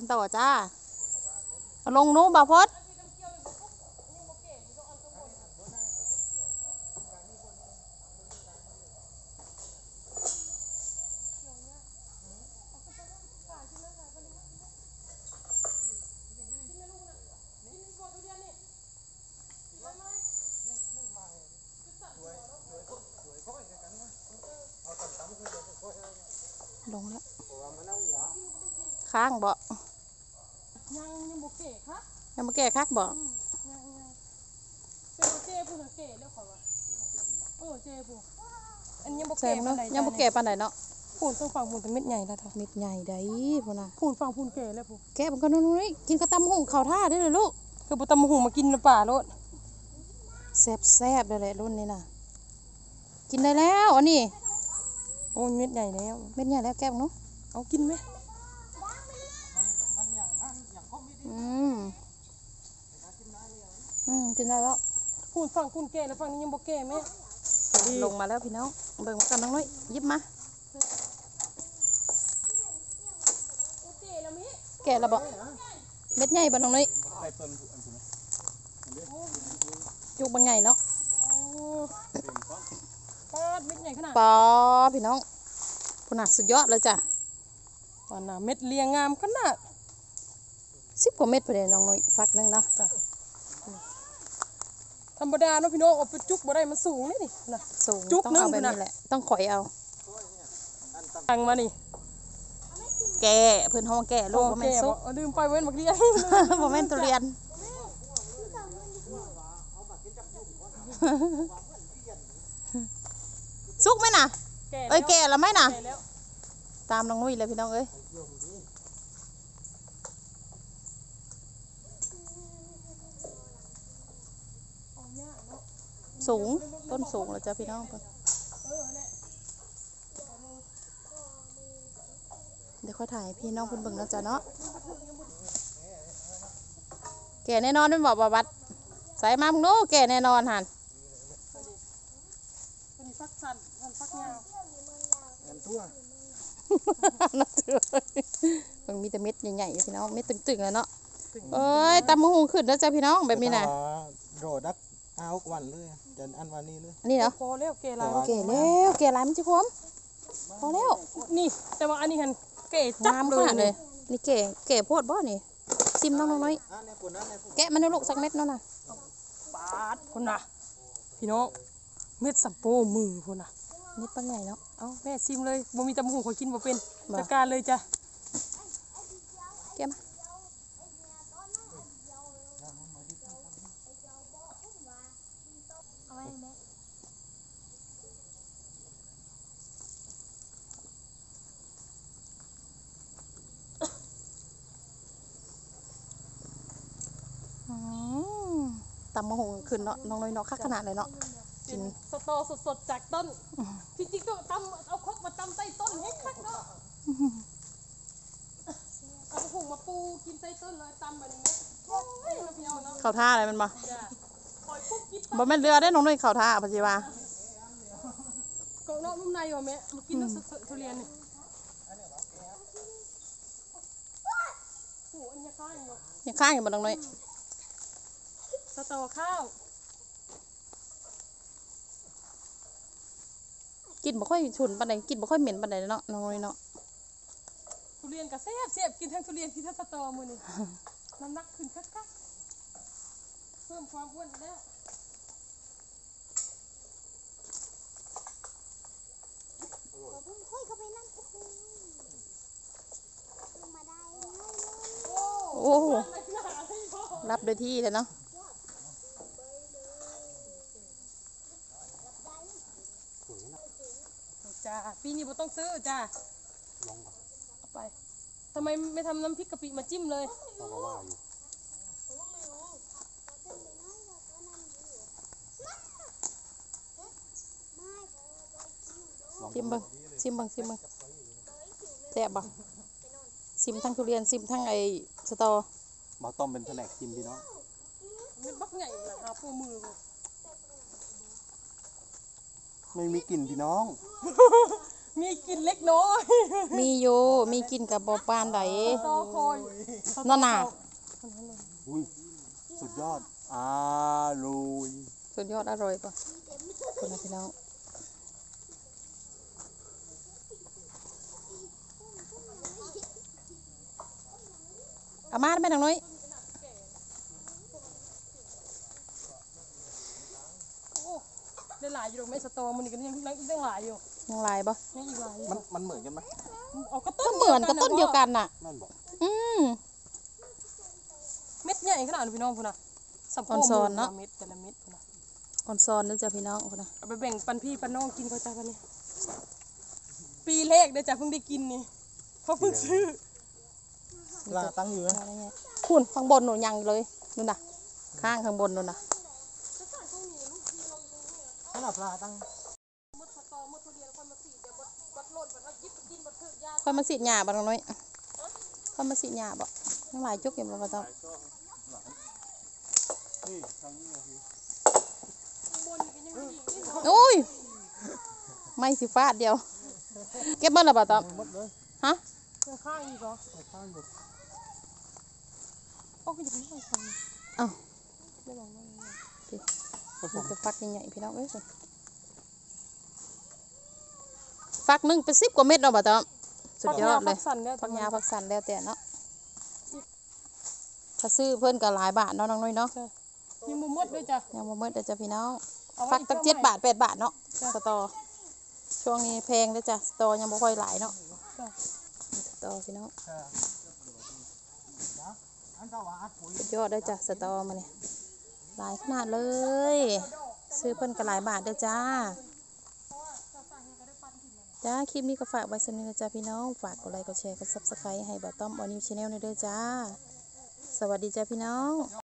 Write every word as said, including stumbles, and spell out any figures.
กันต่อจ้าลงนู้นบ่าวพดลงแล้วค้างบ่ยังยังโบเก้ครับยังมาแก้คักบ่ยังยังเป็นโบเก้ผู้สังเกตแล้วขอว่าเออเจ้ผู้อันยังโบเก้ปานใดยังมาแก้ปานใดเนาะพูนต้องฟังพูนแต่เม็ดใหญ่แล้วเถอะเม็ดใหญ่ได้พุ่นน่ะพูนฟังพูนเก้แล้วผู้แก้มันก็นู่นนี่กินกระตำหุงข้าวท่าได้เลยลูกคือบ่ตำหูมากินในป่าโลดแซ่บแซ่บเลยแหละรุ่นนี้น่ะกินได้แล้วอันนี้โอ้เม็ดใหญ่แล้วเม็ดใหญ่แล้วแก้มเนาะเอากินไหมอืมอืมกินได้แล้วพูนฟังพูนเก้แล้วฟังนี้ยังโบเก้ไหมลงมาแล้วพี่น้องเบิ่งมากันน้องน้อยยิบมาแก่แล้วบ่เม็ดใหญ่บ่น้องน้อยจุกบางใหญ่เนาะปอดเม็ดใหญ่ขนาดปอพี่น้องขนาดสุดยอดเลยจ้ะปอดน่ะเม็ดเรียงงามขนาดสิบกว่าเม็ดพอดีน้องน้อยฟักนึงเนาะธรรมดาเนาะพี่น้องเอาไปจุกบ่ได้มันสูงนี่นี่นะสูงต้องเอาแบบนี้แหละต้องข่อยเอาตังมานี่แกเพื่อนห้องแกลูกบ่แม่นซุกลืมไปเว้นบักเรียนบ่แม่นตุเรียนซุกไหมน่ะเอ้ยแกแล้วไหมน่ะตามน้องนุ้ยเลยพี่น้องเอ้ยสูงต้นสูงเลยจ้ะพี่น้องเดี๋ยวค่อยถ่ายพี่น้องเพิ่นเบิ่งนะจ๊ะเนาะแก่แน่นอนเป็นบอกบัดใส่มามึงดูแก่แน่นอนหันฟักสันฟักยาวนั่นตัวมันมีแต่เม็ดใหญ่ๆพี่น้องเม็ดตึงๆเลยเนาะเอ้ยตำมะฮุงขึ้นแล้วจ้ะพี่น้องแบบนี้น่ะโรดักเอาวันเลยจันอันวันนี้เลยนี่เหรอพอแล้วเกลายเกแล้วเกลายมันจะคมพอแล้วนี่แต่ว่าอันนี้หันเก๋จับเลยนี่เก๋เก๋โพดบ่นี่ชิมน้องน้อยแกะมันลูกสักเม็ดนั่นน่ะปาดคนน่ะพี่น้องเม็ดสัมโปมือคนน่ะเม็ดปังใหญ่เนาะเอาแม่ชิมเลยบ่มีตำหูขอกินบ่เป็นจัดการเลยจ้ะแกะมาตำมะฮงขึ้นเนาะน้องน้อยเนาะคักขนาดเลยเนาะกินสตอสดๆจากต้นที่จริงก็ตำเอาครกมาตำใต้ต้นให้คักเนาะเอาผงมาปูกินใต้ต้นเลยตำแบบนี้เข่าท่าอะไรมันบ่บ่แม่นเรือได้น้องน้อยเข่าท่าปัจจุบันกองนอกนุ่มในอยู่แม่มากินทุเรียนนี่โอ้อันนี้ข้างอยู่ยังข้างอยู่บ่น้องน้อยสตอข้าวกินบ่ค่อยฉุนปานใดกินบ่ค่อยเหม็นปานใดเนาะน้อยเนาะทุเรียนก็แซ่บแซ่บกินทั้งทุเรียนกินทั้งสตอมื้อนี้น้ำหนักขึ้นคักๆเพิ่มความอ้วนแล้วโอ้รับโดยที่เลยเนาะจ้าปีนี้บ่ต้องซื้อจ้าลองเอาไปทำไมไม่ทำน้ำพริกกะปิมาจิ้มเลยก็ว่าอยู่ชิมบังชิมบังชิมบังแซ่บบังชิมทั้งทุเรียนชิมทั้งไอ้สตอมาต้มเป็นแผนกชิมพี่น้องเม็ดบักใหญ่ละหาปูมือไม่มีกลิ่นพี่น้องมีกินเล็กน้อยมีอยู่มีกินกับบ่ปานใดตอคอยนั่นน่ะอุ้ยสุดยอดอร่อยสุดยอดอร่อยป่ะคุณนะพี่น้องเอามาได้ไหมทางน้อยได้หลายอยู่ดอกไม้สตอมันนี่ก็ยังยังอีกตั้งหลายอยู่ยังลายป่ะยังอีกหลายอยู่มันมันเหมือนกันไหมเอาก็ก็ต้นเหมือนกับต้นเดียวกันน่ะแม่นบอกอืมเม็ดใหญ่ขนาดนี้พี่น้องพุ่นน่ะสับโพอ่อนๆเนาะเม็ดแต่ละเม็ดพุ่นน่ะอ่อนซอนนะจ๊ะพี่น้องคุณนะเอาไปแบ่งปันพี่ปันน้องกินเขาจ้าวันนี้ปีแรกเด้อจ้ะเพิ่งได้กินนี่เขาเพิ่งซื้อลาตั้งอยู่ไหมอะไรเงี้ยคุณข้างบนหนูยังเลยนู่นน่ะ ข้างข้างบนนู่นน่ะขนาดปลาตั้งมดสตอมดทุเรียนคนมาสี่เดี๋ยวบดบดโหล่นบดเอายิบกินบดถือยาค่อยมาสีดหญ้าบ่ทางน้อยค่อยมาสีดหญ้าบ่ทั้งหลายจุกอยู่บ่บ่ต้องนี่ทางนี้ไงพี่บนนี่ก็ยังดีนี่โอ้ยไม่สิฟาดเดียว เก็บเบิ่แล้วบ่ต้องหมดเลยฮะยังข้างอีกเหรอไปข้างหมดโอ้ก็ยังไม่ฟังเอ้าไม่บอกว่ามันจะฟักใหญ่ๆพี่น้องเอ้ยฟักหนึงเป็นสิบกว่าเม็ดเนาะบ่ต้องสุดยอดเลยพักสั่นแล้วพักยาพักสันแล้วแต่เนาะถ้าซื้อเพิ่นก็หลายบาทเนาะน้องน้อยเนาะยังมุมมดด้วยจ้ะยังบ่หมดเด้อจ้ะพี่น้องเอาไว้ฟักตั้งอีเจ็ดช่วงใหม่บาทแปดบาทเนาะสตอช่วงนี้แพงเด้อจ้ะสตอยังบ่ค่อยหลายเนาะจ้ะสตอพี่น้องเออนะอันเจ้าว่าอัดปุ๋ยยอดเด้อจ้ะสตอมาเนี่ยหลายขนาดเลย ซื้อเพิ่นก็หลายบาทเด้อจ้าจ้าคลิปนี้ก็ฝากไว้สำหรับจ้าพี่น้องฝากกดไลค์กดแชร์กด ซับสไครบ์ ให้บ่าวต้อมออนิวชาแนลในเด้อจ้าสวัสดีจ้าพี่น้อง